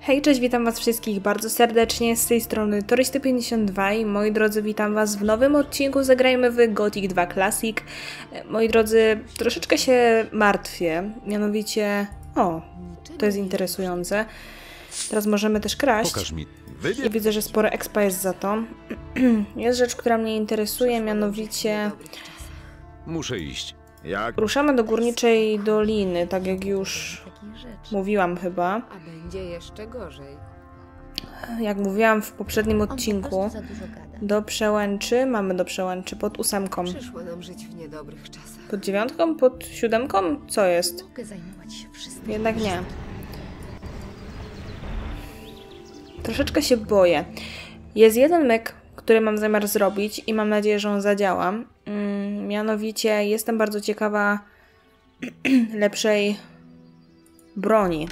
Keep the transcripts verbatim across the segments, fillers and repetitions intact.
Hej, cześć, witam was wszystkich bardzo serdecznie, z tej strony Torysty pięćdziesiąt dwa i moi drodzy, witam was w nowym odcinku Zagrajmy w Gothic dwa Classic. Moi drodzy, troszeczkę się martwię, mianowicie... O, to jest interesujące. Teraz możemy też kraść. Pokaż mi. I widzę, że sporo expa jest za to. Jest rzecz, która mnie interesuje, mianowicie... Muszę iść. Jak? Ruszamy do Górniczej Doliny, tak jak już mówiłam chyba. A będzie jeszcze gorzej. Jak mówiłam w poprzednim odcinku, do Przełęczy, mamy do Przełęczy pod ósemką. Przyszło nam żyć w niedobrych czasach. Pod dziewiątką? Pod siódemką? Co jest? Mogę zajmować się wszystkim. Jednak nie. Troszeczkę się boję. Jest jeden myk, który mam zamiar zrobić i mam nadzieję, że on zadziała. Mm, mianowicie jestem bardzo ciekawa lepszej broni.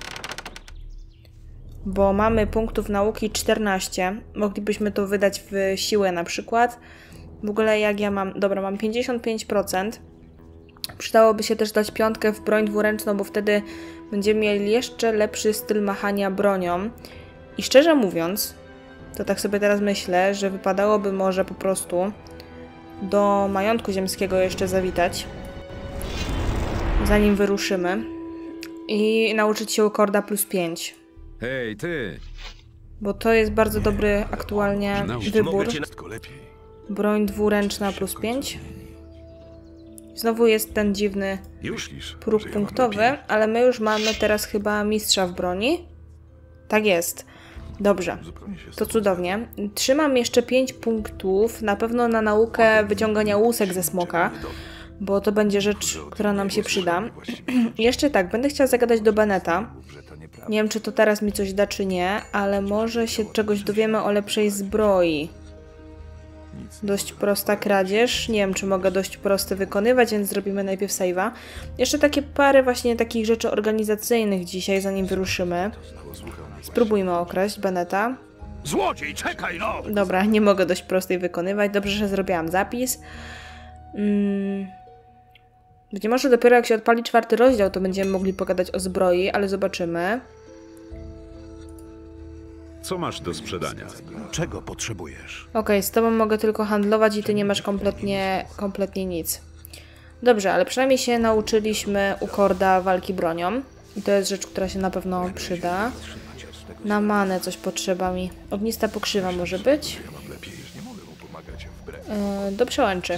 Bo mamy punktów nauki czternaście. Moglibyśmy to wydać w siłę na przykład. W ogóle jak ja mam... Dobra, mam pięćdziesiąt pięć procent. Przydałoby się też dać piątkę w broń dwuręczną, bo wtedy będziemy mieli jeszcze lepszy styl machania bronią. I szczerze mówiąc, to tak sobie teraz myślę, że wypadałoby może po prostu do majątku ziemskiego jeszcze zawitać, zanim wyruszymy, i nauczyć się korda plus pięć. Hej, ty! Bo to jest bardzo dobry aktualnie wybór. Broń dwuręczna plus pięć. Znowu jest ten dziwny próg punktowy, ale my już mamy teraz chyba mistrza w broni. Tak jest. Dobrze, to cudownie. Trzymam jeszcze pięć punktów, na pewno na naukę wyciągania łusek ze smoka, bo to będzie rzecz, która nam się przyda. Jeszcze tak, będę chciała zagadać do Beneta. Nie wiem, czy to teraz mi coś da, czy nie, ale może się czegoś dowiemy o lepszej zbroi. Dość prosta kradzież. Nie wiem, czy mogę dość proste wykonywać, więc zrobimy najpierw save'a. Jeszcze takie parę właśnie takich rzeczy organizacyjnych dzisiaj, zanim wyruszymy. Spróbujmy okraść Beneta. Złodziej, czekaj no! Dobra, nie mogę dość prostej wykonywać. Dobrze, że zrobiłam zapis. Hmm. Być może dopiero jak się odpali czwarty rozdział, to będziemy mogli pogadać o zbroi, ale zobaczymy. Co masz do sprzedania? Czego potrzebujesz? Okej, okay, z tobą mogę tylko handlować i ty nie masz kompletnie, kompletnie nic. Dobrze, ale przynajmniej się nauczyliśmy u Korda walki bronią. I to jest rzecz, która się na pewno przyda. Na manę coś potrzeba mi. Ognista pokrzywa może być. Yy, do Przełęczy.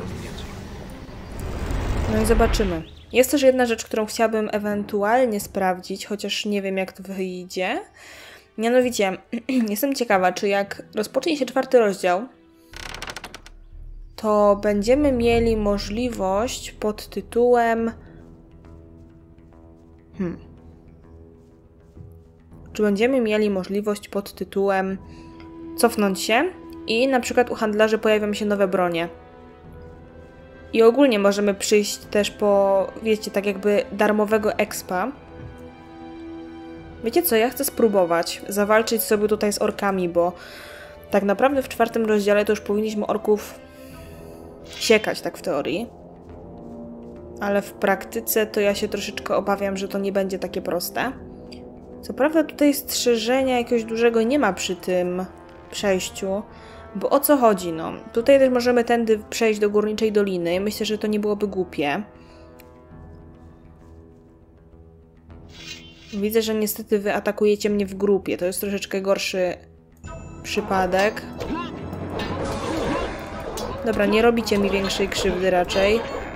No i zobaczymy. Jest też jedna rzecz, którą chciałabym ewentualnie sprawdzić, chociaż nie wiem, jak to wyjdzie. Mianowicie, jestem ciekawa, czy jak rozpocznie się czwarty rozdział, to będziemy mieli możliwość pod tytułem... Hmm. Czy będziemy mieli możliwość pod tytułem cofnąć się i na przykład u handlarzy pojawią się nowe bronie. I ogólnie możemy przyjść też po, wiecie, tak jakby darmowego expa. Wiecie co, ja chcę spróbować zawalczyć sobie tutaj z orkami, bo tak naprawdę w czwartym rozdziale to już powinniśmy orków siekać, tak w teorii. Ale w praktyce to ja się troszeczkę obawiam, że to nie będzie takie proste. Co prawda tutaj strzeżenia jakiegoś dużego nie ma przy tym przejściu, bo o co chodzi, no? Tutaj też możemy tędy przejść do Górniczej Doliny. Myślę, że to nie byłoby głupie. Widzę, że niestety wy atakujecie mnie w grupie. To jest troszeczkę gorszy przypadek. Dobra, nie robicie mi większej krzywdy raczej.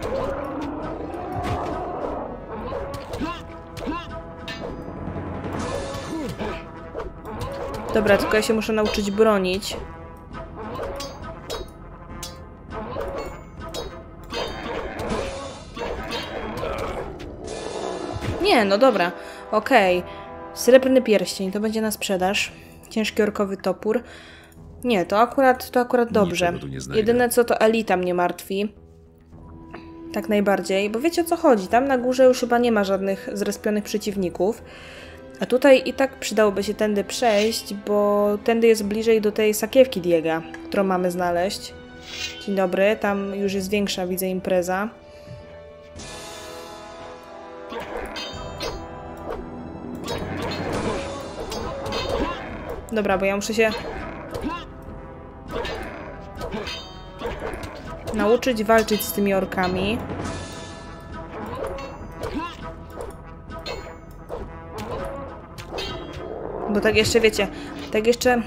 Dobra, tylko ja się muszę nauczyć bronić. Nie, no dobra. Okej. Okay. Srebrny pierścień, to będzie na sprzedaż. Ciężki orkowy topór. Nie, to akurat, to akurat dobrze. Jedyne co, to elita mnie martwi. Tak najbardziej, bo wiecie o co chodzi. Tam na górze już chyba nie ma żadnych zrespionych przeciwników. A tutaj i tak przydałoby się tędy przejść, bo tędy jest bliżej do tej sakiewki Diega, którą mamy znaleźć. Dzień dobry, tam już jest większa, widzę, impreza. Dobra, bo ja muszę się nauczyć walczyć z tymi orkami. Bo tak jeszcze, wiecie, tak jeszcze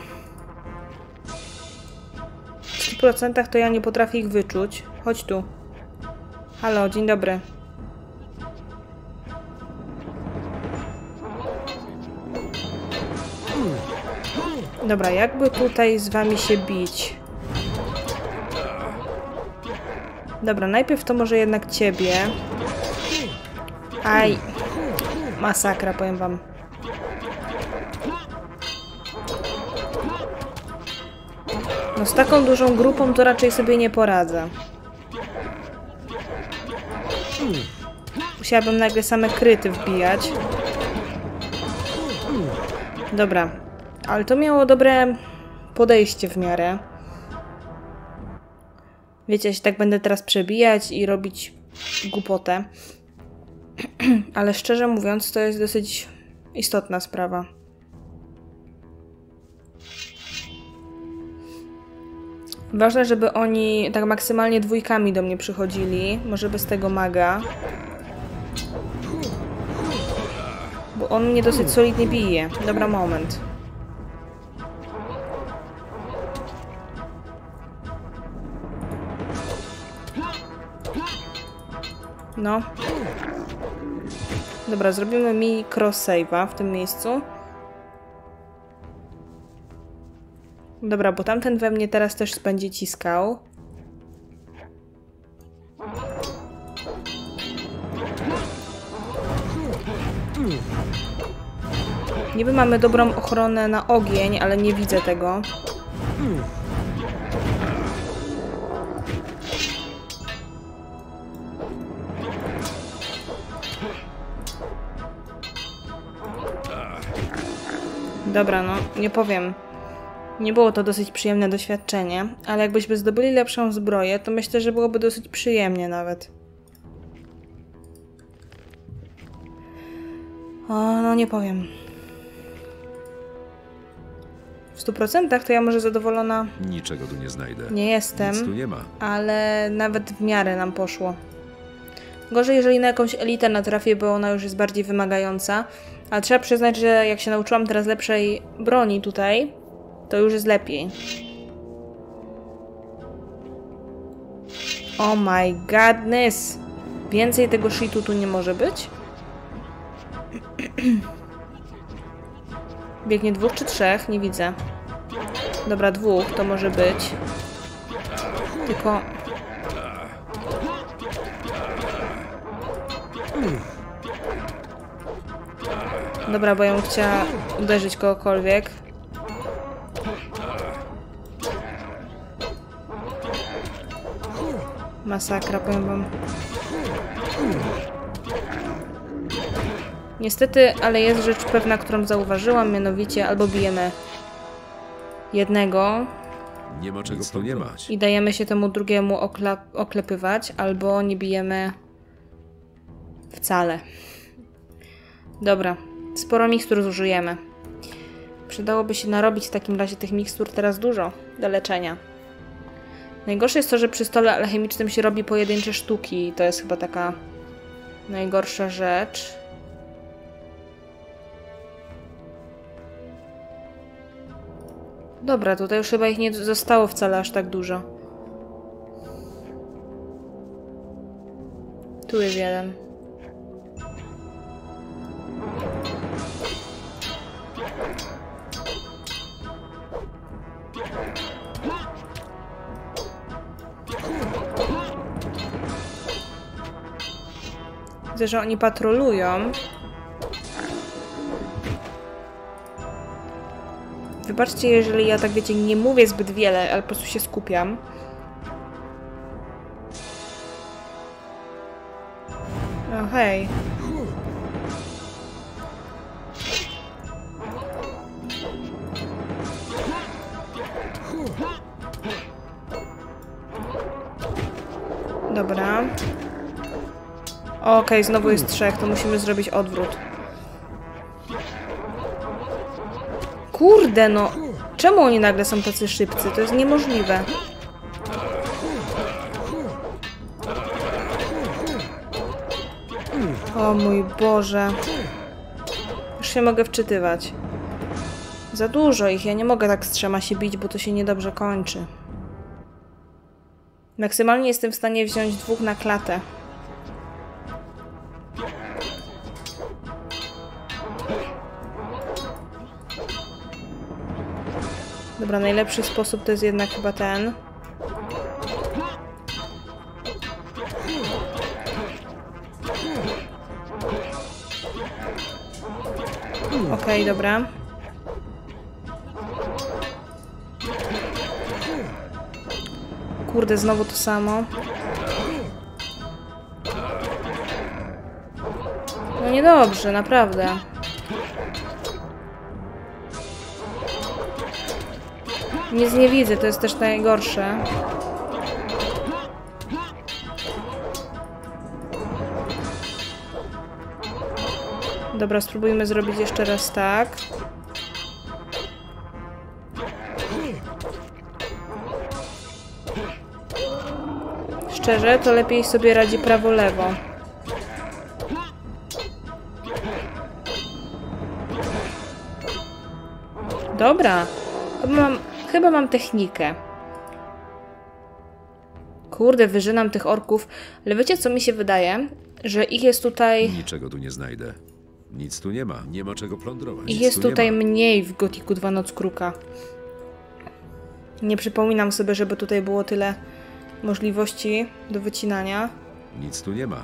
w stu procentach to ja nie potrafię ich wyczuć. Chodź tu. Halo, dzień dobry. Dobra, jakby tutaj z wami się bić? Dobra, najpierw to może jednak ciebie. Aj. Masakra, powiem wam. No z taką dużą grupą to raczej sobie nie poradzę. Musiałabym nagle same kryty wbijać. Dobra. Ale to miało dobre podejście w miarę. Wiecie, ja się tak będę teraz przebijać i robić głupotę. Ale szczerze mówiąc, to jest dosyć istotna sprawa. Ważne, żeby oni tak maksymalnie dwójkami do mnie przychodzili. Może bez tego maga. Bo on mnie dosyć solidnie bije. Dobra, moment. No. Dobra, zrobimy mi cross save'a w tym miejscu. Dobra, bo tamten we mnie teraz też będzie ciskał. Niby mamy dobrą ochronę na ogień, ale nie widzę tego. Dobra, no, nie powiem. Nie było to dosyć przyjemne doświadczenie, ale jakbyśmy zdobyli lepszą zbroję, to myślę, że byłoby dosyć przyjemnie nawet. O, no nie powiem. W stu procentach to ja może zadowolona Niczego tu nie znajdę. nie jestem, Nic tu nie ma. ale nawet w miarę nam poszło. Gorzej, jeżeli na jakąś elitę natrafię, bo ona już jest bardziej wymagająca. Ale trzeba przyznać, że jak się nauczyłam teraz lepszej broni tutaj, to już jest lepiej. Oh my godness! Więcej tego shitu tu nie może być? Biegnie dwóch czy trzech? Nie widzę. Dobra, dwóch to może być. Tylko... Dobra, bo ja bym chciała uderzyć kogokolwiek. Masakra, powiem wam. Niestety, ale jest rzecz pewna, którą zauważyłam, mianowicie albo bijemy jednego Nie ma czego tu nie ma. i dajemy się temu drugiemu okla- oklepywać, albo nie bijemy wcale. Dobra, sporo mikstur zużyjemy. Przydałoby się narobić w takim razie tych mikstur teraz dużo do leczenia. Najgorsze jest to, że przy stole alchemicznym się robi pojedyncze sztuki i to jest chyba taka najgorsza rzecz. Dobra, tutaj już chyba ich nie zostało wcale aż tak dużo. Tu jest jeden. Widzę, że oni patrolują. Wybaczcie, jeżeli ja tak, wiecie, nie mówię zbyt wiele, ale po prostu się skupiam. O, hej. Dobra. Okej, okay, znowu jest trzech, to musimy zrobić odwrót. Kurde, no. Czemu oni nagle są tacy szybcy? To jest niemożliwe. O mój Boże. Już się mogę wczytywać. Za dużo ich. Ja nie mogę tak z trzema się bić, bo to się niedobrze kończy. Maksymalnie jestem w stanie wziąć dwóch na klatę. Dobra, najlepszy sposób to jest jednak chyba ten. Okej, okay, dobra. Kurde, znowu to samo. No niedobrze, naprawdę. Nic nie widzę, to jest też najgorsze. Dobra, spróbujmy zrobić jeszcze raz tak. Szczerze, to lepiej sobie radzi prawo-lewo. Dobra. Chyba mam, chyba mam technikę. Kurde, wyżynam tych orków. Ale wiecie, co mi się wydaje? Że ich jest tutaj... Niczego tu nie znajdę. Nic tu nie ma. Nie ma czego plądrować. Ich jest tutaj mniej w Gothicu dwa Noc Kruka. Nie przypominam sobie, żeby tutaj było tyle możliwości do wycinania. Nic tu nie ma.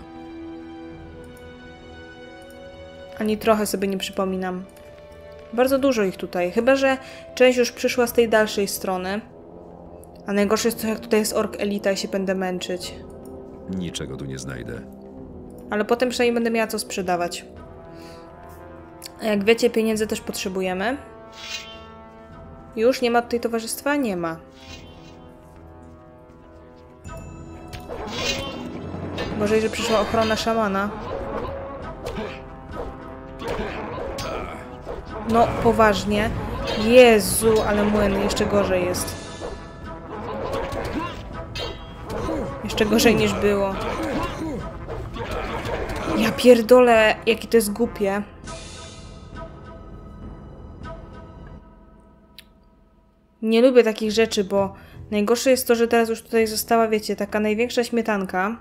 Ani trochę sobie nie przypominam. Bardzo dużo ich tutaj. Chyba że część już przyszła z tej dalszej strony. A najgorsze jest to, jak tutaj jest ork elita i się będę męczyć. Niczego tu nie znajdę. Ale potem przynajmniej będę miała co sprzedawać. A jak wiecie, pieniędzy też potrzebujemy. Już nie ma tutaj towarzystwa? Nie ma. Gorzej, że przyszła ochrona szamana. No, poważnie. Jezu, ale młyn, jeszcze gorzej jest. Jeszcze gorzej niż było. Ja pierdolę, jakie to jest głupie. Nie lubię takich rzeczy, bo najgorsze jest to, że teraz już tutaj została, wiecie, taka największa śmietanka.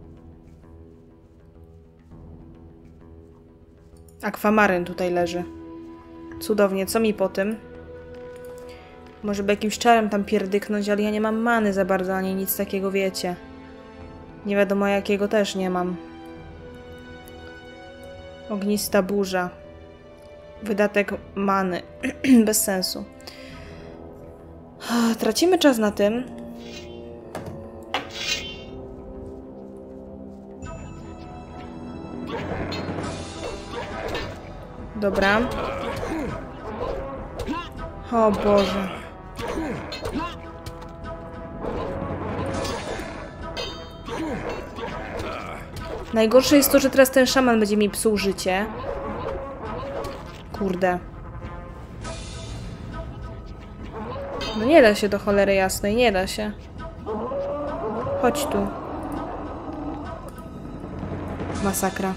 Akwamaryn tutaj leży. Cudownie, co mi po tym? Może by jakimś czarem tam pierdyknąć, ale ja nie mam many za bardzo, ani nic takiego, wiecie. Nie wiadomo jakiego też nie mam. Ognista burza. Wydatek many. Bez sensu. Tracimy czas na tym. Dobra. O Boże. Najgorsze jest to, że teraz ten szaman będzie mi psuł życie. Kurde. No nie da się do cholery jasnej, nie da się. Chodź tu. Masakra.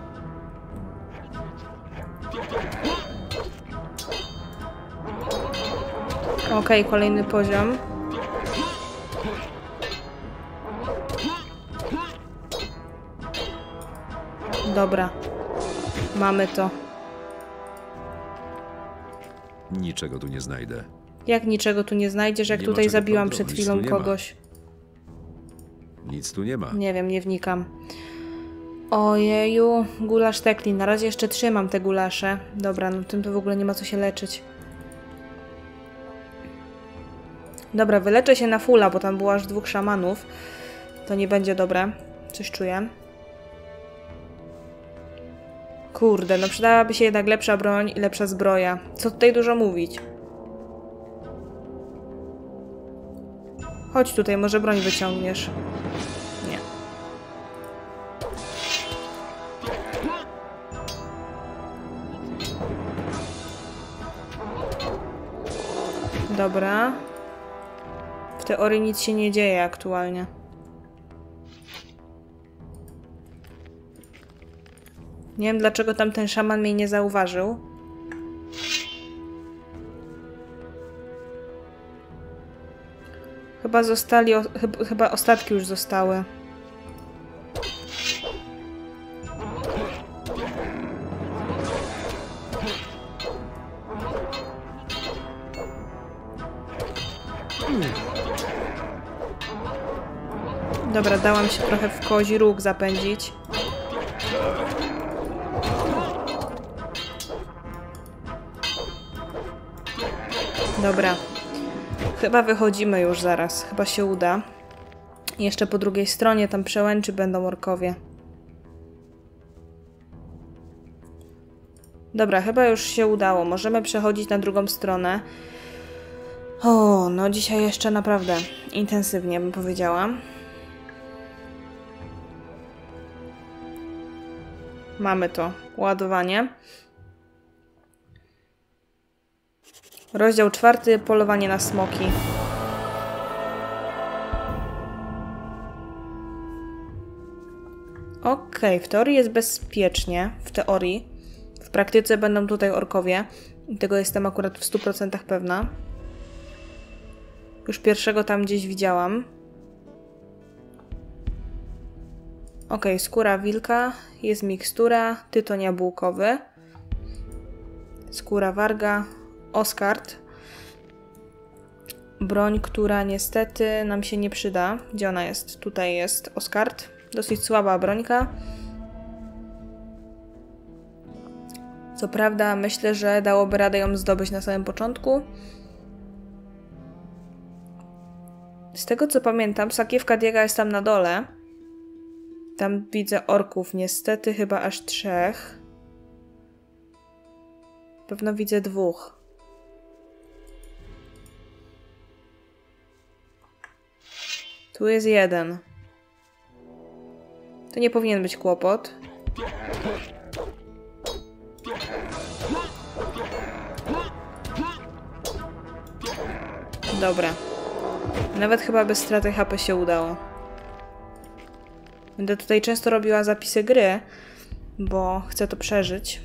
Okej, okay, kolejny poziom. Dobra. Mamy to. Niczego tu nie znajdę. Jak niczego tu nie znajdziesz, jak nie tutaj zabiłam przed chwilą kogoś? Nic tu nie ma. Nie wiem, nie wnikam. Ojeju, gulasz tekli. Na razie jeszcze trzymam te gulasze. Dobra, no tym to w ogóle nie ma co się leczyć. Dobra, wyleczę się na fulla, bo tam było aż dwóch szamanów. To nie będzie dobre. Coś czuję. Kurde, no przydałaby się jednak lepsza broń i lepsza zbroja. Co tutaj dużo mówić? Chodź tutaj, może broń wyciągniesz. Nie. Dobra. W teorii nic się nie dzieje aktualnie. Nie wiem, dlaczego tamten szaman mnie nie zauważył. Chyba zostali... O, chyba, chyba ostatki już zostały. Dobra, dałam się trochę w kozi róg zapędzić. Dobra. Chyba wychodzimy już zaraz. Chyba się uda. I jeszcze po drugiej stronie tam przełęczy będą orkowie. Dobra, chyba już się udało. Możemy przechodzić na drugą stronę. O, no dzisiaj jeszcze naprawdę intensywnie bym powiedziała. Mamy to. Ładowanie. Rozdział czwarty. Polowanie na smoki. Okej, okay, w teorii jest bezpiecznie. W teorii. W praktyce będą tutaj orkowie. I tego jestem akurat w stu procentach pewna. Już pierwszego tam gdzieś widziałam. Ok, skóra wilka. Jest mikstura. Tytoń jabłkowy. Skóra warga. Oskard. Broń, która niestety nam się nie przyda. Gdzie ona jest? Tutaj jest Oskard. Dosyć słaba brońka. Co prawda myślę, że dałoby radę ją zdobyć na samym początku. Z tego co pamiętam, sakiewka Diega jest tam na dole. Tam widzę orków, niestety chyba aż trzech. Pewno widzę dwóch. Tu jest jeden. To nie powinien być kłopot. Dobra. Nawet chyba bez straty H P się udało. Będę tutaj często robiła zapisy gry, bo chcę to przeżyć.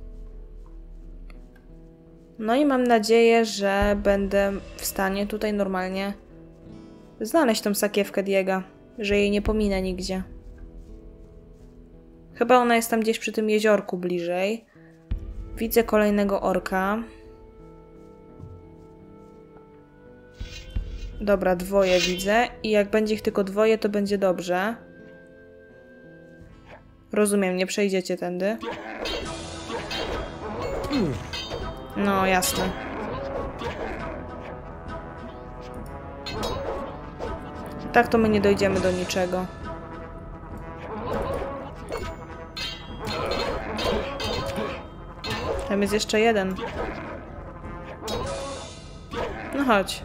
No i mam nadzieję, że będę w stanie tutaj normalnie znaleźć tą sakiewkę Diega, że jej nie pominę nigdzie. Chyba ona jest tam gdzieś przy tym jeziorku bliżej. Widzę kolejnego orka. Dobra, dwoje widzę i jak będzie ich tylko dwoje, to będzie dobrze. Rozumiem, nie przejdziecie tędy. No, jasne. Tak to my nie dojdziemy do niczego. Tam jest jeszcze jeden. No chodź.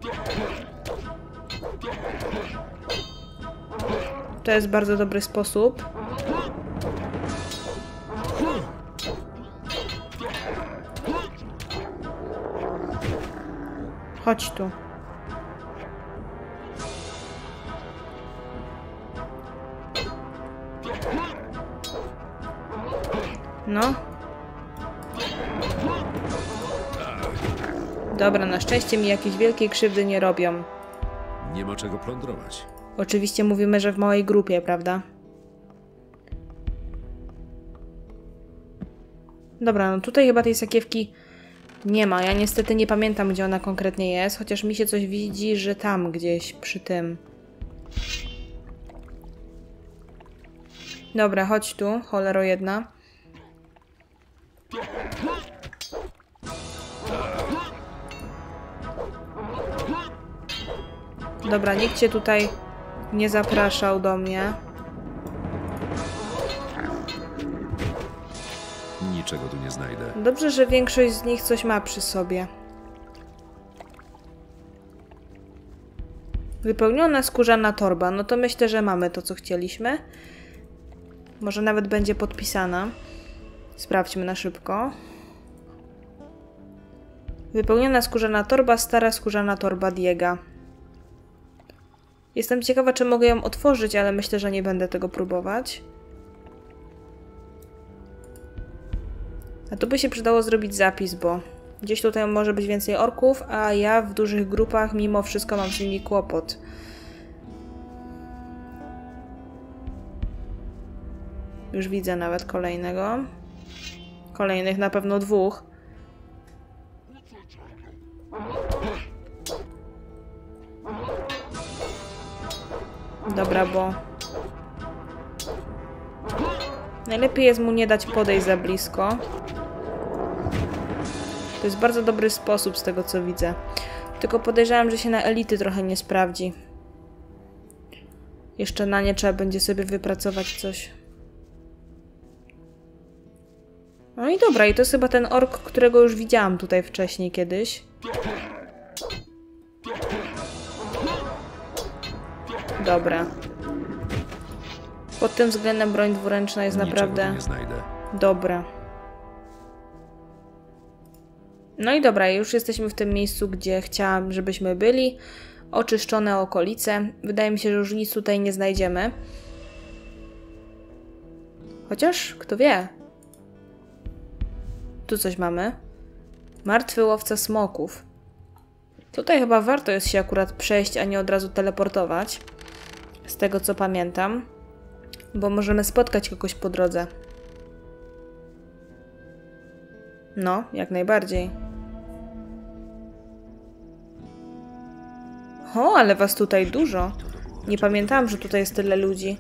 To jest bardzo dobry sposób. Chodź tu. No. Dobra, na szczęście mi jakieś wielkiej krzywdy nie robią. Nie ma czego plądrować. Oczywiście mówimy, że w małej grupie, prawda? Dobra, no tutaj chyba tej sakiewki nie ma. Ja niestety nie pamiętam, gdzie ona konkretnie jest, chociaż mi się coś widzi, że tam gdzieś przy tym. Dobra, chodź tu, cholero jedna. Dobra, nikt cię tutaj nie zapraszał do mnie. Niczego tu nie znajdę. Dobrze, że większość z nich coś ma przy sobie. Wypełniona skórzana torba. No to myślę, że mamy to, co chcieliśmy. Może nawet będzie podpisana. Sprawdźmy na szybko. Wypełniona skórzana torba, stara skórzana torba Diega. Jestem ciekawa, czy mogę ją otworzyć, ale myślę, że nie będę tego próbować. A tu by się przydało zrobić zapis, bo gdzieś tutaj może być więcej orków, a ja w dużych grupach mimo wszystko mam z nimi kłopot. Już widzę nawet kolejnego. Kolejnych na pewno dwóch. Dobra, bo najlepiej jest mu nie dać podejść za blisko. To jest bardzo dobry sposób z tego, co widzę. Tylko podejrzewam, że się na elity trochę nie sprawdzi. Jeszcze na nie trzeba będzie sobie wypracować coś. No i dobra, i to jest chyba ten ork, którego już widziałam tutaj wcześniej kiedyś. Dobra. Pod tym względem broń dwuręczna jest Niczego naprawdę tu nie znajdę. dobra. No i dobra, już jesteśmy w tym miejscu, gdzie chciałam, żebyśmy byli. Oczyszczone okolice. Wydaje mi się, że już nic tutaj nie znajdziemy. Chociaż, kto wie. Tu coś mamy. Martwy łowca smoków. Tutaj chyba warto jest się akurat przejść, a nie od razu teleportować. Z tego, co pamiętam. Bo możemy spotkać kogoś po drodze. No, jak najbardziej. O, ale was tutaj dużo. Nie pamiętałam, że tutaj jest tyle ludzi.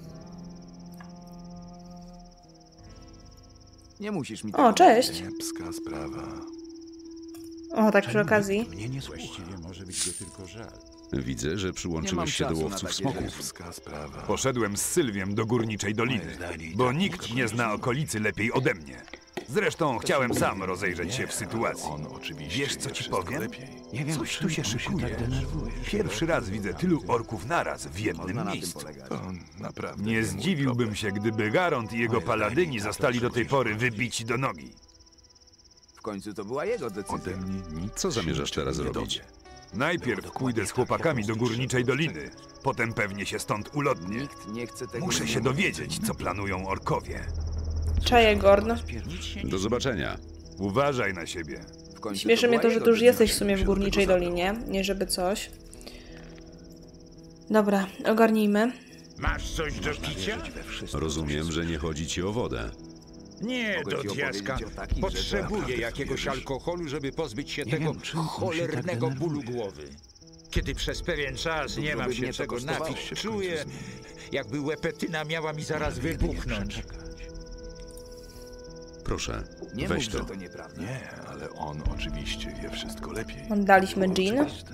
Nie musisz mi O, cześć. Kiepska sprawa. O, tak przy okazji. Mnie nie właściwie może być go tylko żal. Widzę, że Nie mam przyłączyłeś się do czasu na łowców takie smoków. Kiepska sprawa. Poszedłem z Sylwiem do Górniczej Doliny, bo nikt nie zna okolicy lepiej ode mnie. Zresztą chciałem sam rozejrzeć się w sytuacji. On oczywiście Wiesz, co wie ci wszystko powiem? lepiej. Nie wiem, Coś tu się czemu szykuje. tak denerwujesz. Pierwszy raz widzę tylu orków naraz w Można jednym na tym miejscu. polegać. To naprawdę Nie mój zdziwiłbym problem. się, gdyby Garont i jego paladyni zostali do tej pory wybici do nogi. W końcu to była jego decyzja. Ode mnie nic Co się zamierzasz niczego teraz nie robić? dowie. Najpierw pójdę z chłopakami do Górniczej Doliny, potem pewnie się stąd ulotnię. Nikt nie chce tego. Muszę się dowiedzieć, co planują orkowie. Czaję, Gordon. Do zobaczenia. Uważaj na siebie. W końcu Śmieszy to mnie była to, że jego tu już decyzja. jesteś w sumie w Górniczej Dolinie. Nie żeby coś. Dobra, ogarnijmy. Masz coś do picia? Rozumiem, że nie chodzi ci o wodę. Nie, Mogę do ci diaska. opowiedzieć o takich Potrzebuję rzeczach. jakiegoś alkoholu, żeby pozbyć się Nie tego wiem, czym on się tak cholernego bólu denerwuje. głowy. Kiedy przez pewien czas nie Dużo mam by się mnie to czego kosztowało. napić, Się w czuję, końcu zmieni. jakby łepetyna miała mi zaraz wybuchnąć. Proszę, Nie weź mów, to. że to nieprawda. Nie, ale on oczywiście wie wszystko lepiej. Oddaliśmy Jean. Oczywiste.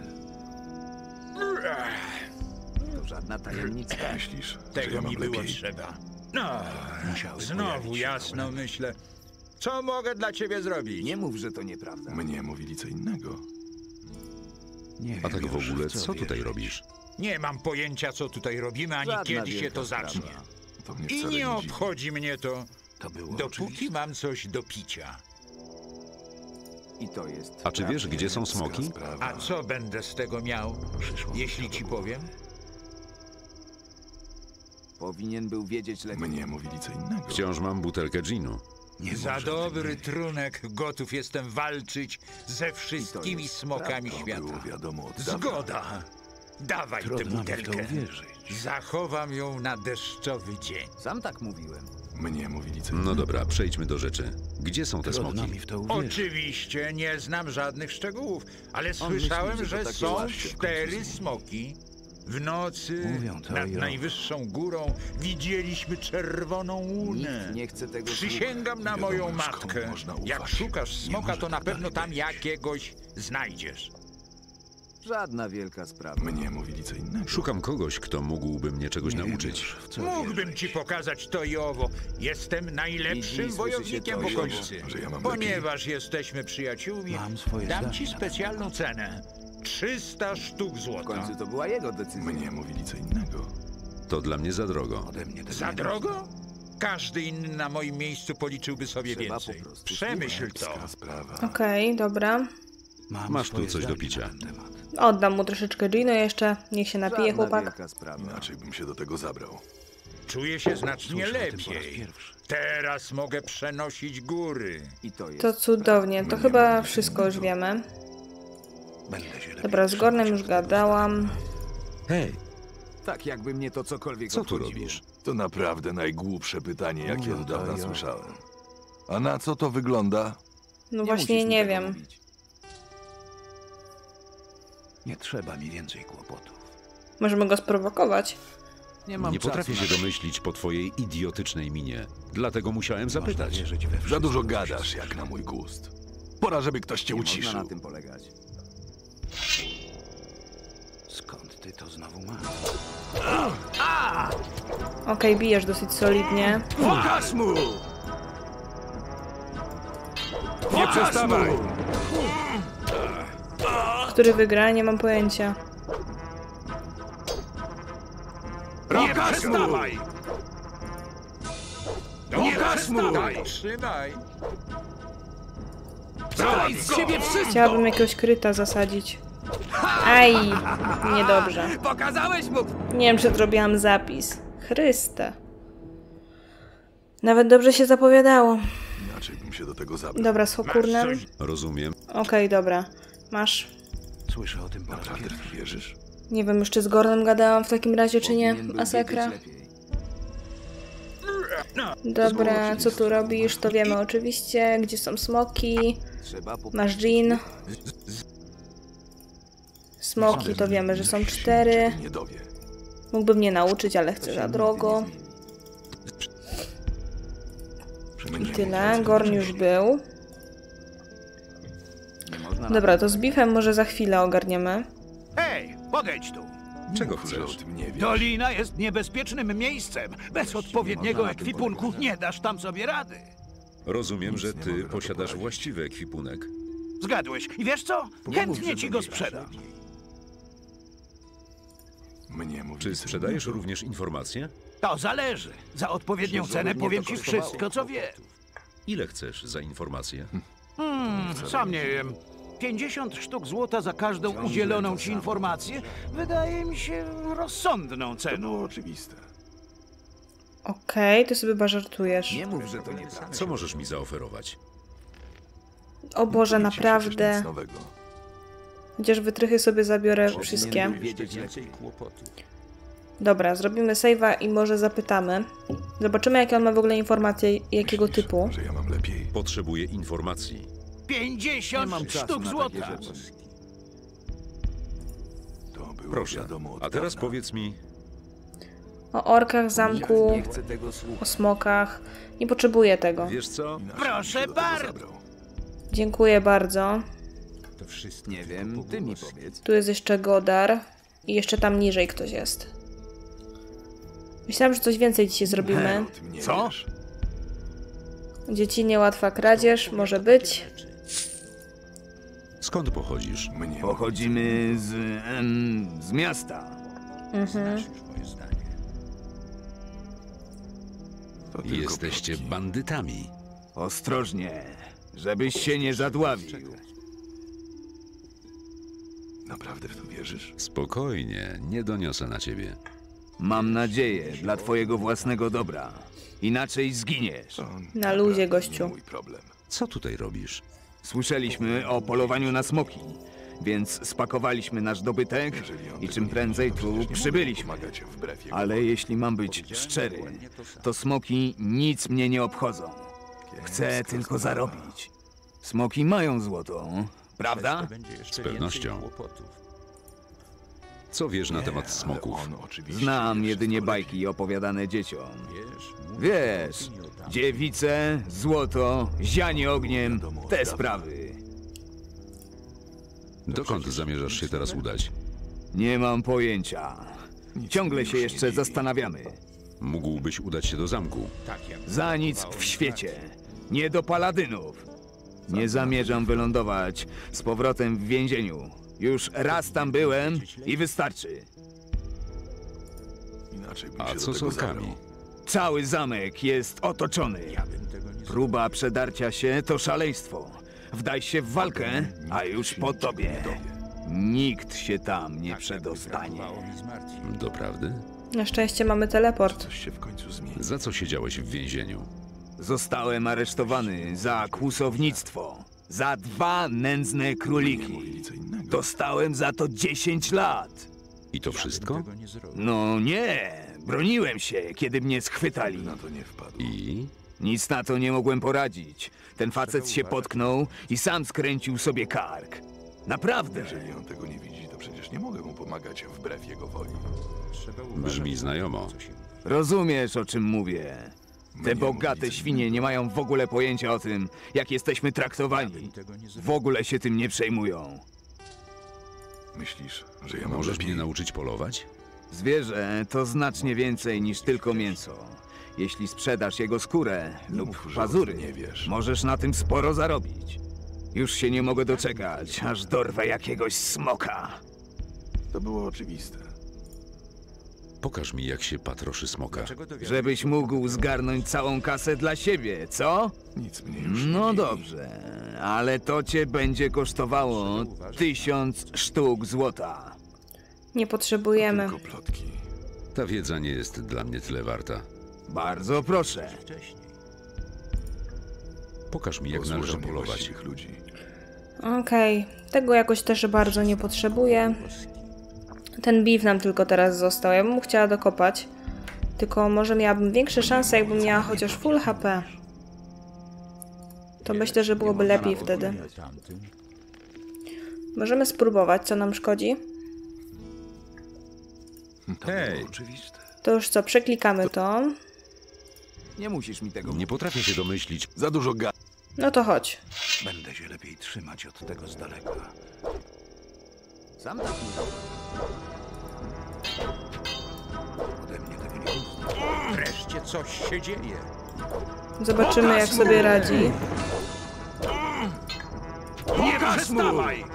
To żadna tajemnica. Myślisz, że ja Tego mam mi było lepiej? trzeba. No, Musiały znowu pojawić się jasno problemy. myślę. Co mogę dla ciebie zrobić? Nie mów, że to nieprawda. Mnie mówili co innego. Nie A tak wiem w już, ogóle, w co tutaj wierzyć. robisz? Nie mam pojęcia, co tutaj robimy, ani Żadna kiedy się wielka to zacznie. sprawa. To mnie I wcale nie dziwi. obchodzi mnie to, To było dopóki oczywiste. mam coś do picia. I to jest. A czy wiesz, prawda. gdzie są Kiepska smoki? A co będę z tego miał, jeśli ci powiem? Powinien był wiedzieć lepiej. Mnie mówili co innego. Wciąż mam butelkę ginu. Nie Za może dobry być. trunek gotów jestem walczyć ze wszystkimi jest smokami prawda. świata. Było wiadomo od dawna. Zgoda. Dawaj tę Trudno mi w to butelkę. uwierzyć. Zachowam ją na deszczowy dzień. Sam tak mówiłem. Mnie mówili co innego. No dobra, przejdźmy do rzeczy. Gdzie są te Trudno smoki? mi w to uwierzyć. Oczywiście nie znam żadnych szczegółów, ale myśli, słyszałem, że że to takie są łatwe w końcu cztery zmieni. smoki. W nocy Mówią to nad i owo. najwyższą górą widzieliśmy czerwoną łunę. Nikt nie chce tego Przysięgam na Wiadomo moją już, komu matkę. można ufać. Jak szukasz Nie smoka, może to na tak pewno dalej tam być. jakiegoś znajdziesz. Żadna wielka sprawa. Mnie mówili co innego. Szukam kogoś, kto mógłby mnie czegoś Nie nauczyć. wiesz, w co Mógłbym wierzyć. ci pokazać to i owo. Jestem najlepszym Widzi, słyszy wojownikiem się w to i okolicy. owo, że ja mam Ponieważ jesteśmy przyjaciółmi, Mam swoje dam zdanie ci na ten specjalną cenę. trzysta sztuk W złota. końcu to była jego decyzja. Mnie mówili co innego. To dla mnie za drogo. Ode mnie tego Za nie drogo? Każdy inny na moim miejscu policzyłby sobie Trzeba więcej. po prostu Przemyśl to. Kiepska sprawa. Okej, dobra. Masz tu coś do picia. Oddam mu troszeczkę ginu jeszcze. Niech się napije Żadna chłopak. wielka sprawa. Inaczej bym się do tego zabrał. Czuję się znacznie lepiej. Teraz mogę przenosić góry. I to jest. To cudownie. To chyba wszystko już wiemy. Dobra, z Gornem już gadałam. Hej, Tak, jakby mnie to cokolwiek co tu obchodziło. robisz? To naprawdę najgłupsze pytanie, jakie No od dawna to ja. słyszałem. A na co to wygląda? No Nie właśnie musisz mi nie tego wiem. mówić. Nie trzeba mi więcej kłopotów. Możemy go sprowokować. Nie mam Nie czasu potrafię na się domyślić po twojej idiotycznej minie. Dlatego musiałem zapytać. Wierzyć we Za wszystko, dużo co gadasz, się jak na mój gust. Pora, żeby ktoś cię Nie można uciszył. na tym polegać. Skąd ty to znowu masz? Okej, bijesz dosyć solidnie. Pokaż mu! Nie przestawaj! Który wygra? Nie mam pojęcia. Nie przestawaj! Nie przestawaj! Trzymaj. Z ciebie wszystko! Chciałabym jakiegoś kryta zasadzić. Aj! Niedobrze. Pokazałeś mu! Nie wiem, czy zrobiłam zapis. Chryste. Nawet dobrze się zapowiadało. Inaczej bym się do tego zabrał. Dobra, z Hokurnem. Masz coś? Rozumiem. Okej, dobra. Masz. Słyszę o tym po raz Naprawdę w pierwszy. to wierzysz? Nie wiem już, czy z Gornem gadałam w takim razie, czy nie. Powinien był Masakra. wiedzieć lepiej. Dobra, co tu robisz? To wiemy oczywiście. Gdzie są smoki? Trzeba po... Masz dżin. Smoki to wiemy, że są cztery. Nie dowie. Mógłby mnie nauczyć, ale chcę za drogo. I tyle. Gorn już był. Nie można Dobra, to z Beefem może za chwilę ogarniemy. Hej, podejdź tu! Czego Mów, że o chcesz? tym nie wiesz. Dolina jest niebezpiecznym miejscem. Bez odpowiedniego ekwipunku nie dasz tam sobie rady. Rozumiem, że nie ty mogę na to posiadasz poradzić. właściwy ekwipunek. Zgadłeś. I wiesz co? mów, Chętnie że ci to go nie wasz sprzedam. lepiej. Mnie mówi, Czy sprzedajesz również informacje? To zależy. Za odpowiednią cenę powiem ci wszystko, co wiem. Ile chcesz za informacje? Hmm, sam nie wiem. pięćdziesiąt sztuk złota za każdą udzieloną ci informację wydaje mi się rozsądną To było ceną. oczywiste. Okej, to sobie chyba żartujesz. Nie mów, że to nieprawda. Co możesz mi zaoferować? O Boże, Nie cieszę się, że naprawdę. nic nowego. Chociaż wytrychy sobie zabiorę wszystkie. Powinien był wiedzieć lepiej. Dobra, zrobimy save'a i może zapytamy. Zobaczymy, jakie on ma w ogóle informacje, jakiego Myślisz, typu. że ja mam lepiej? Potrzebuję informacji. Nie pięćdziesiąt mam czasu sztuk na złota. takie rzeczy. To było Proszę. wiadomo od A teraz dawna. powiedz mi, O orkach, zamku, Nie chcę tego o słuchać. smokach. Nie potrzebuję tego. wiesz co? Inaczej Proszę bym się do tego bardzo. zabrał. Dziękuję bardzo. To wszystko Nie tylko wiem, ty mi pogłoski. powiedz. Tu jest jeszcze Godar. I jeszcze tam niżej ktoś jest. Myślałam, że coś więcej dzisiaj zrobimy. O tym nie Co? wiesz. Dzieci, niełatwa kradzież, może być. Skąd pochodzisz? Mnie Pochodzimy z... Em, z miasta. Mhm. Znasz już moje zdanie. to tylko Jesteście plotki. bandytami. Ostrożnie, żebyś się nie zadławił. Naprawdę w to wierzysz? Spokojnie, nie doniosę na ciebie. Mam nadzieję, dla twojego własnego dobra. Inaczej zginiesz. To Na naprawdę luzie, nie gościu. mój problem. Co tutaj robisz? Słyszeliśmy o polowaniu na smoki, więc spakowaliśmy nasz dobytek Jeżeli on i tego czym nie prędzej wie, to tu przecież nie mogę przybyliśmy. pomagać wbrew jego Ale woli. jeśli mam być szczery, to smoki nic mnie nie obchodzą. Chcę Kiepska tylko sprawa. zarobić. Smoki mają złoto, To prawda? będzie jeszcze Z pewnością. więcej kłopotów. Co wiesz na Nie, temat ale smoków? on oczywiście Znam wie jedynie wszystko bajki opowiadane dzieciom. Wiesz, mówię Wiesz, o tym i o tamtym. dziewice, złoto, zianie ogniem, te sprawy. Dokąd zamierzasz się teraz udać? Nie mam pojęcia. Nic Ciągle mnie się już jeszcze nie dziwi. zastanawiamy. Mógłbyś udać się do zamku. Tak jak Za nic w świecie. Nie do paladynów. Nie zamierzam wylądować z powrotem w więzieniu. Już raz tam byłem i wystarczy. Inaczej bym A się do co z tego orkami? zabrał. Cały zamek jest otoczony. ja bym tego nie zrobił. Próba przedarcia się to szaleństwo. Wdaj się w walkę, a już po tobie. Nikt się tam nie przedostanie. Doprawdy? Na szczęście mamy teleport. Coś się w końcu zmieni. Za co siedziałeś w więzieniu? Zostałem aresztowany za kłusownictwo. Za dwa nędzne króliki. Co innego. Dostałem za to dziesięć lat. I to wszystko? No nie, broniłem się, kiedy mnie schwytali. Na to nie wpadł. I? Nic na to nie mogłem poradzić. Ten facet się potknął i sam skręcił sobie kark. Naprawdę. Jeżeli on tego nie widzi, to przecież nie mogę mu pomagać wbrew jego woli. Brzmi znajomo. Rozumiesz, o czym mówię. Te nie bogate mówić świnie nie mają w ogóle pojęcia o tym, jak jesteśmy traktowani. W ogóle się tym nie przejmują. Myślisz, że ja mam Możesz lepiej? mnie nauczyć polować? Zwierzę to znacznie więcej niż tylko mięso. Jeśli sprzedasz jego skórę lub mów, że pazury, o tym nie wiesz. możesz na tym sporo zarobić. Już się nie mogę doczekać, aż dorwę jakiegoś smoka. To było oczywiste. Pokaż mi, jak się patroszy smoka. Żebyś mógł zgarnąć całą kasę dla siebie, co? Nic mnie już No nie dobrze, ale to cię będzie kosztowało tysiąc sztuk złota. Nie potrzebujemy. Tylko plotki. Ta wiedza nie jest dla mnie tyle warta. Bardzo proszę. Pokaż mi, jak Posłuchaj należy mnie polować. właściwych ludzi. Okej, tego jakoś też bardzo nie potrzebuję. Ten beef nam tylko teraz został. Ja bym mu chciała dokopać. Tylko może miałabym większe szanse, jakbym miała chociaż full H P. To myślę, że byłoby lepiej wtedy. Możemy spróbować, co nam szkodzi. To Hej. było oczywiste. To już co, przeklikamy to. Nie musisz mi tego Nie potrafię się domyślić. Za dużo ga... No to chodź. Będę się lepiej trzymać od tego z daleka. Sam tak mówię. Ode mnie tego nie uzna. Wreszcie coś się dzieje. Zobaczymy, jak sobie radzi. Nie przestawaj!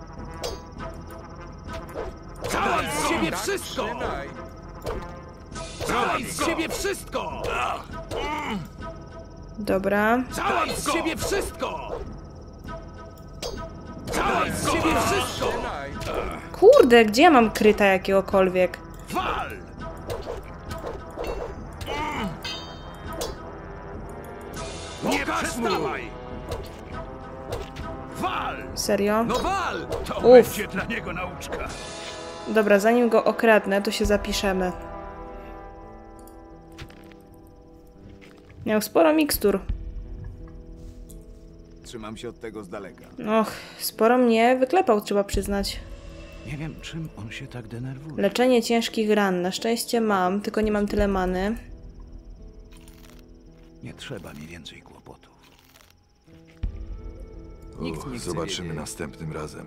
Dawaj z siebie wszystko! Zaczynaj. Dawaj z siebie wszystko! Dobra. Dawaj z siebie wszystko! Dawaj z siebie wszystko! Zaczynaj. Kurde, gdzie ja mam kryta jakiegokolwiek? Wal! Nie przestawaj! Wal! Serio? No wal! To Uf. będzie dla niego nauczka. Dobra, zanim go okradnę, to się zapiszemy. Miał sporo mikstur. Trzymam się od tego z daleka. Och, sporo mnie wyklepał, trzeba przyznać. Nie wiem, czym on się tak denerwuje. Leczenie ciężkich ran. Na szczęście mam, tylko nie mam tyle many. Nie trzeba mi więcej kłopotów. Nikt nie Uch, chce zobaczymy wiedzieć. następnym razem.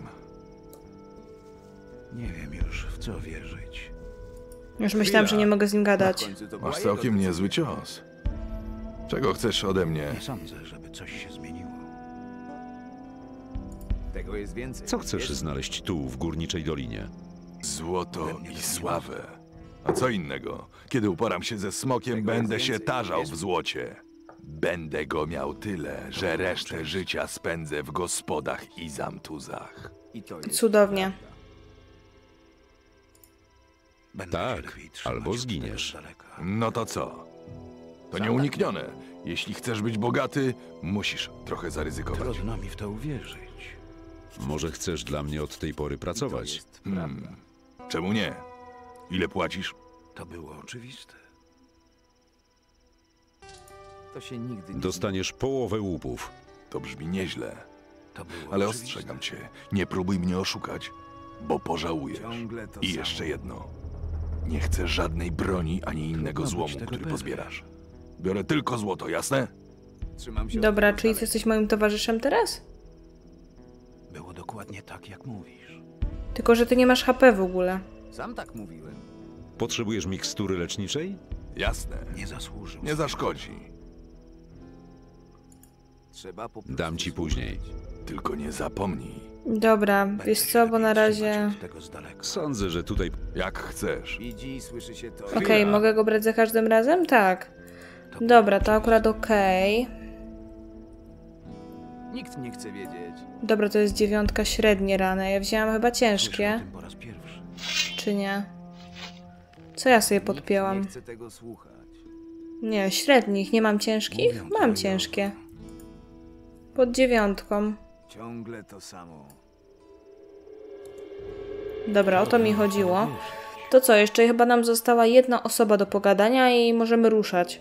Nie wiem już, w co wierzyć. Już myślałam, że nie mogę z nim W gadać. końcu to była Masz jego całkiem decyzja. niezły cios. Czego chcesz ode mnie? Nie sądzę, żeby coś się zmieniło. Tego jest więcej. Co chcesz Wiesz? znaleźć tu, w Górniczej Dolinie? Złoto i sławę. A co innego? Kiedy uporam się ze smokiem, będę się tarzał w złocie. Będę go miał tyle, że resztę życia spędzę w gospodach i zamtuzach. I to jest Cudownie. Będę Tak, się lepiej trzymać albo od tego zginiesz. z daleka. No to co? To nieuniknione. Jeśli chcesz być bogaty, musisz trochę zaryzykować. Trudno mi w to uwierzyć. Może chcesz dla mnie od tej pory pracować? Hmm. Czemu nie? Ile płacisz? To było oczywiste. To się nigdy nie Dostaniesz połowę łupów. To brzmi nieźle. To było Ale oczywiste. ostrzegam cię, nie próbuj mnie oszukać, bo pożałujesz. Ciągle to I samo. jeszcze jedno. Nie chcę żadnej broni ani innego być złomu, tego który pewnym. pozbierasz. Biorę tylko złoto, jasne? Trzymam się od Dobra, tego z czyli ty daleka. jesteś moim towarzyszem teraz? Było dokładnie tak, jak mówisz. Tylko, że ty nie masz H P w ogóle. Sam tak mówiłem. Potrzebujesz mikstury leczniczej? Jasne. Nie zasłużył. Nie zaszkodzi. Trzeba po prostu Dam ci później. Tylko nie zapomnij. Dobra, Będę wiesz się co, bo na lepiej trzymać razie... od tego z daleka. Sądzę, że tutaj Jak chcesz. Widzi i słyszy się to. Okej, mogę go brać za każdym razem? Tak. To było Dobra, to akurat okej. Nikt nie chce wiedzieć. Dobra, to jest dziewiątka średnie rane. Ja wzięłam chyba ciężkie. Po raz pierwszy. Czy nie? Co ja sobie Nikt podpięłam? nie chce tego słuchać. Nie, średnich. Nie mam ciężkich? Mam ciężkie. Pod dziewiątką. Ciągle to samo. Dobra, o to mi chodziło. To co, jeszcze chyba nam została jedna osoba do pogadania i możemy ruszać.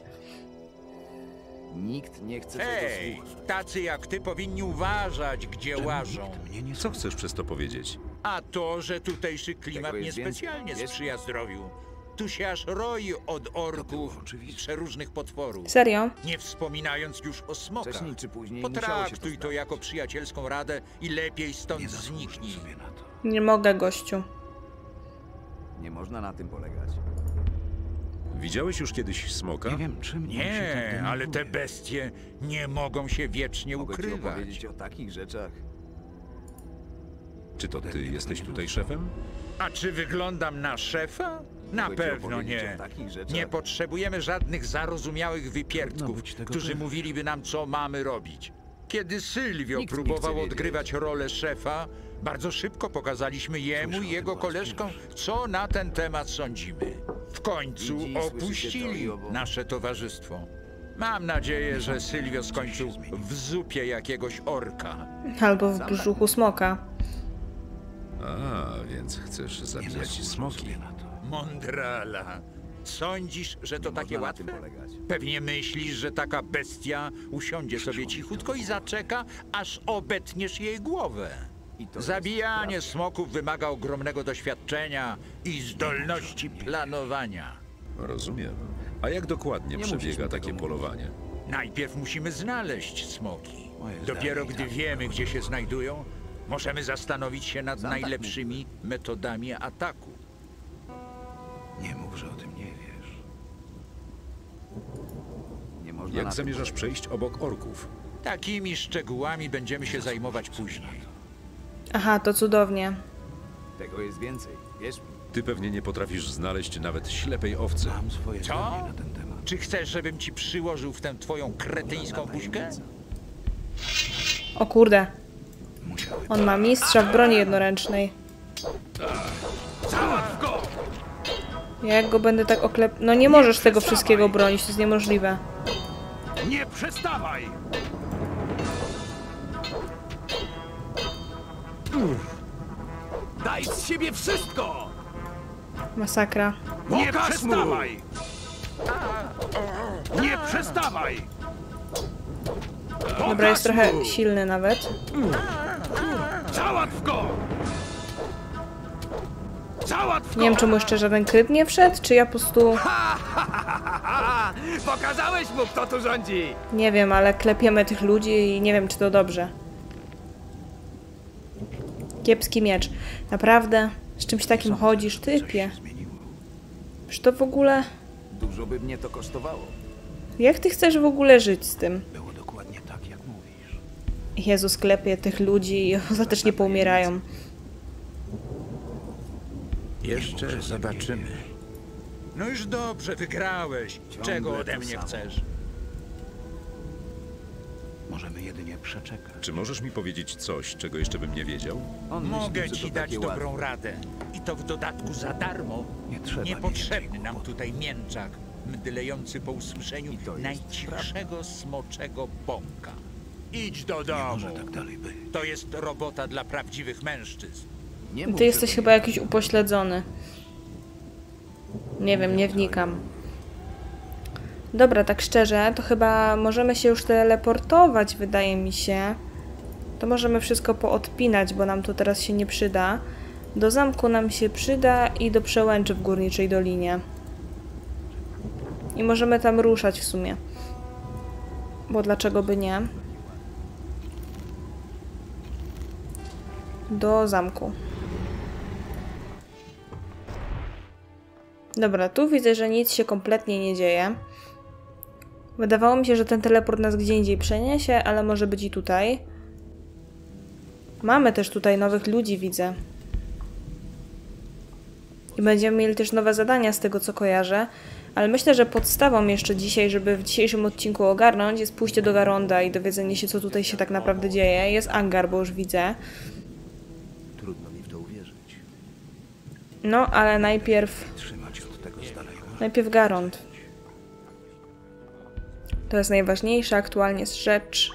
Nikt nie chce tego Hej, słuchać. tacy jak ty powinni uważać, gdzie łażą. Co chcesz przez to powiedzieć? A to, że tutejszy klimat Tego jest niespecjalnie więcej. sprzyja zdrowiu. Tu się aż roi od orków i przeróżnych potworów. Serio? Nie wspominając już o smokach. Wcześniej czy później musiało się Potraktuj to stać. jako przyjacielską radę i lepiej stąd zniknij. Nie mogę, gościu. Nie można na tym polegać. Widziałeś już kiedyś smoka? Nie wiem, czym Nie, ale te bestie nie mogą się wiecznie Mogę ci ukrywać. opowiedzieć o takich rzeczach. Czy to ty jesteś tutaj szefem? A czy wyglądam na szefa? Na Mogę ci pewno opowiedzieć nie. o takich rzeczach. Nie potrzebujemy żadnych zarozumiałych wypierdków, którzy mówiliby nam, co mamy robić. Kiedy Sylwio Nikt nie próbował chce wiedzieć. odgrywać rolę szefa, bardzo szybko pokazaliśmy jemu i jego koleżkom, co na ten temat sądzimy. W końcu Widzi i słyszy się to opuścili i owo. nasze towarzystwo. Mam nadzieję, że Sylwio skończył w zupie jakiegoś orka. Albo w brzuchu smoka. A, więc chcesz zabijać smoki. Mondrala. Sądzisz, że to Nie takie można na tym łatwe? polegać. Pewnie myślisz, że taka bestia usiądzie sobie cichutko i zaczeka, aż obetniesz jej głowę. I to jest Zabijanie smoków wymaga ogromnego doświadczenia i zdolności planowania. Rozumiem. A jak dokładnie Nie przebiega musisz mi takie tego polowanie? Najpierw musimy znaleźć smoki. Dopiero gdy wiemy, gdzie się znajdują, możemy zastanowić się nad Sam tak najlepszymi metodami ataku. Nie mów, że o tym nie wiesz. Nie można Jak na tym zamierzasz przejść obok orków? Takimi szczegółami będziemy się zajmować później. Aha, to cudownie. Tego jest więcej, wierz mi. Ty pewnie nie potrafisz znaleźć nawet ślepej owcy. Co? Czy chcesz, żebym ci przyłożył w tę twoją kretyńską puszkę? O kurde. On ma mistrza w broni jednoręcznej. Jak go będę tak oklep... No nie możesz tego wszystkiego bronić, to jest niemożliwe. Nie przestawaj! Daj z siebie wszystko! Masakra. Nie przestawaj! Nie przestawaj! Dobra, jest trochę silny nawet. Załatw go! Załatw go! Nie wiem, czy mu jeszcze żaden kryt nie wszedł, czy ja po prostu... Pokazałeś mu, kto tu rządzi! Nie wiem, ale klepiemy tych ludzi i nie wiem, czy to dobrze. Kiepski miecz. Naprawdę? Z czymś takim chodzisz, typie? Czy to w ogóle... Dużo by mnie to kosztowało. Jak ty chcesz w ogóle żyć z tym? Było dokładnie tak, jak mówisz. Jezus, klepie tych ludzi i ostatecznie poumierają. Jeszcze zobaczymy. No już dobrze, wygrałeś. Czego to ode mnie samo. chcesz? Możemy jedynie przeczekać. Czy możesz mi powiedzieć coś, czego jeszcze bym nie wiedział? On Mogę myśli, że ci to dać takie dobrą łatwe. radę. I to w dodatku za darmo. Nie trzeba mi Niepotrzebny więcej nam kłopotów. tutaj mięczak, mdlejący po usłyszeniu I to jest najcichszego smoczego bąka. Idź do domu. Może tak dalej być. To jest robota dla prawdziwych mężczyzn. Nie mów, Ty że jesteś to chyba jakiś upośledzony. Nie wiem, nie wnikam. Dobra, tak szczerze, to chyba możemy się już teleportować, wydaje mi się. To możemy wszystko poodpinać, bo nam to teraz się nie przyda. Do zamku nam się przyda i do przełęczy w Górniczej Dolinie. I możemy tam ruszać w sumie. Bo dlaczego by nie? Do zamku. Dobra, tu widzę, że nic się kompletnie nie dzieje. Wydawało mi się, że ten teleport nas gdzie indziej przeniesie, ale może być i tutaj. Mamy też tutaj nowych ludzi, widzę. I będziemy mieli też nowe zadania z tego, co kojarzę. Ale myślę, że podstawą jeszcze dzisiaj, żeby w dzisiejszym odcinku ogarnąć, jest pójście do Garonda i dowiedzenie się, co tutaj się tak naprawdę dzieje. Jest Angar, bo już widzę. Trudno mi w to uwierzyć. No, ale najpierw... Trzymać od tego z daleka. Najpierw Garond. To jest najważniejsza aktualnie rzecz.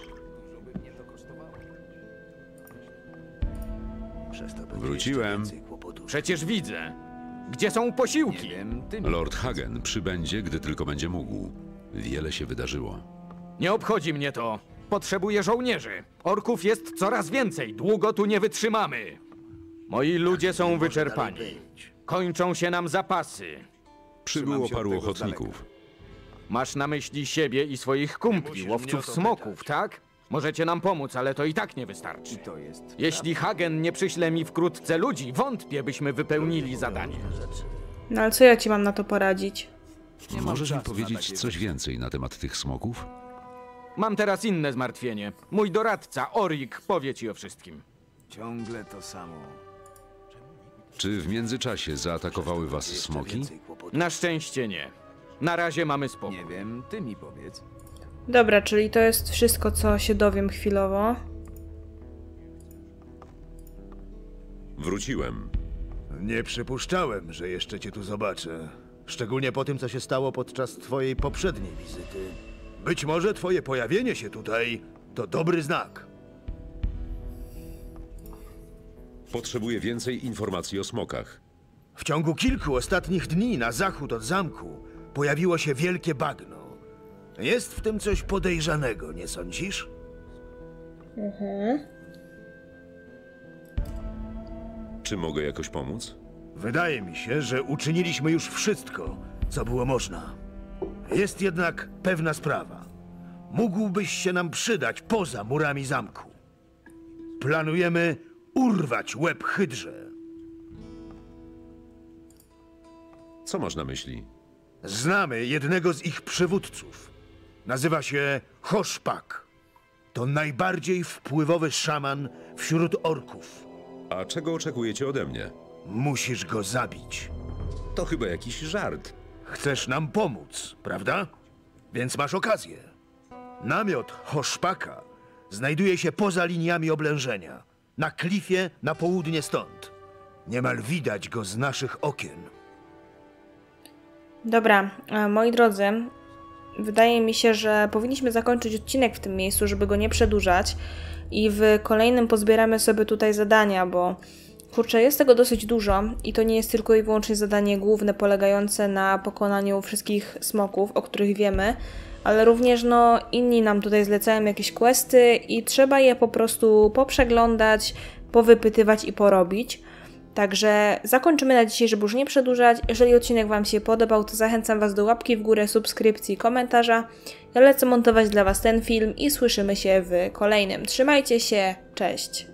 Wróciłem. Przecież widzę. Gdzie są posiłki? Lord Hagen przybędzie, gdy tylko będzie mógł. Wiele się wydarzyło. Nie obchodzi mnie to. Potrzebuję żołnierzy. Orków jest coraz więcej. Długo tu nie wytrzymamy. Moi ludzie są wyczerpani. Kończą się nam zapasy. Przybyło paru ochotników. Masz na myśli siebie i swoich kumpli, łowców smoków, tak? Możecie nam pomóc, ale to i tak nie wystarczy. Jeśli Hagen nie przyśle mi wkrótce ludzi, wątpię, byśmy wypełnili zadanie. No ale co ja ci mam na to poradzić? Możesz mi powiedzieć coś więcej na temat tych smoków? Mam teraz inne zmartwienie. Mój doradca, Orik, powie ci o wszystkim. Ciągle to samo. Czy w międzyczasie zaatakowały was smoki? Na szczęście nie. Na razie mamy spokój. Nie wiem, ty mi powiedz. Dobra, czyli to jest wszystko, co się dowiem chwilowo. Wróciłem. Nie przypuszczałem, że jeszcze cię tu zobaczę. Szczególnie po tym, co się stało podczas twojej poprzedniej wizyty. Być może twoje pojawienie się tutaj to dobry znak. Potrzebuję więcej informacji o smokach. W ciągu kilku ostatnich dni na zachód od zamku pojawiło się wielkie bagno. Jest w tym coś podejrzanego, nie sądzisz? Mhm. Czy mogę jakoś pomóc? Wydaje mi się, że uczyniliśmy już wszystko, co było można. Jest jednak pewna sprawa. Mógłbyś się nam przydać poza murami zamku. Planujemy urwać łeb hydrze. Co masz na myśli? Znamy jednego z ich przywódców. Nazywa się Hoszpak. To najbardziej wpływowy szaman wśród orków. A czego oczekujecie ode mnie? Musisz go zabić. To chyba jakiś żart. Chcesz nam pomóc, prawda? Więc masz okazję. Namiot Hoszpaka znajduje się poza liniami oblężenia. Na klifie na południe stąd. Niemal widać go z naszych okien. Dobra, moi drodzy, wydaje mi się, że powinniśmy zakończyć odcinek w tym miejscu, żeby go nie przedłużać i w kolejnym pozbieramy sobie tutaj zadania, bo kurczę, jest tego dosyć dużo i to nie jest tylko i wyłącznie zadanie główne polegające na pokonaniu wszystkich smoków, o których wiemy, ale również no inni nam tutaj zlecają jakieś questy i trzeba je po prostu poprzeglądać, powypytywać i porobić. Także zakończymy na dzisiaj, żeby już nie przedłużać. Jeżeli odcinek Wam się podobał, to zachęcam Was do łapki w górę, subskrypcji i komentarza. Ja lecę montować dla Was ten film i słyszymy się w kolejnym. Trzymajcie się, cześć!